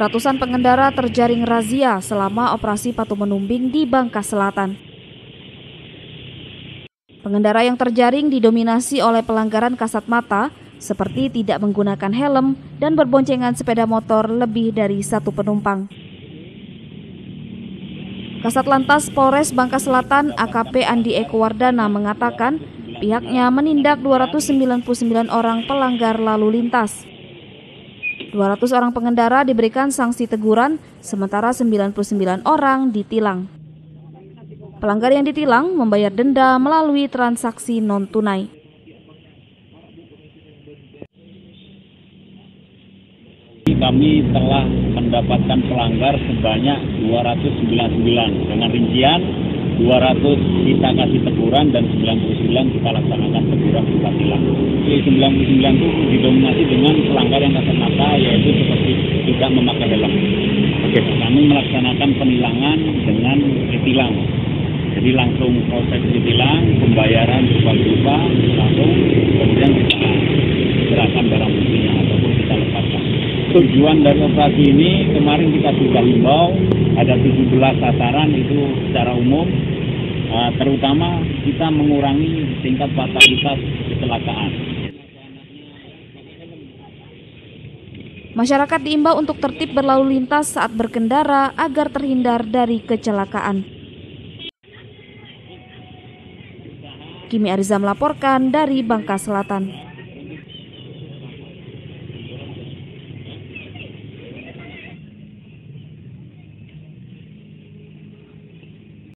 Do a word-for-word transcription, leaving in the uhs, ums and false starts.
Ratusan pengendara terjaring razia selama operasi Patuh Menumbing di Bangka Selatan. Pengendara yang terjaring didominasi oleh pelanggaran kasat mata seperti tidak menggunakan helm dan berboncengan sepeda motor lebih dari satu penumpang. Kasat Lantas Polres Bangka Selatan A K P Andi Eko Wardana mengatakan pihaknya menindak dua ratus sembilan puluh sembilan orang pelanggar lalu lintas. dua ratus orang pengendara diberikan sanksi teguran, sementara sembilan puluh sembilan orang ditilang. Pelanggar yang ditilang membayar denda melalui transaksi non-tunai. Kami telah mendapatkan pelanggar sebanyak dua ratus sembilan puluh sembilan dengan rincian dua ratus kita kasih teguran dan sembilan puluh sembilan kita laksanakan teguran kita tilang. Jadi sembilan puluh sembilan itu didominasi dengan pelanggar yang kasat mata, yaitu seperti tidak memakai helm. Oke, kami melaksanakan penilangan dengan ditilang. Jadi langsung proses ditilang, pembayaran berupa-berupa langsung, kemudian kita serahkan barang buktinya ataupun kita lepaskan. Tujuan dari operasi ini kemarin kita sudah himbau ada tujuh belas sasaran itu secara umum, uh, terutama kita mengurangi tingkat fatalitas kecelakaan. Masyarakat diimbau untuk tertib berlalu lintas saat berkendara agar terhindar dari kecelakaan. Kimi Ariza melaporkan dari Bangka Selatan.